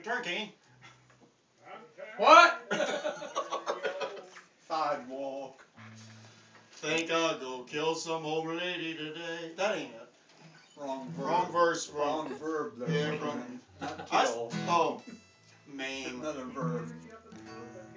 Your turn, King. What? Sidewalk. Think I'll go kill some old lady today. That ain't it. Wrong verb. Wrong verse. Wrong verb there. Yeah, wrong. Not kill. Oh, maim. Another verb.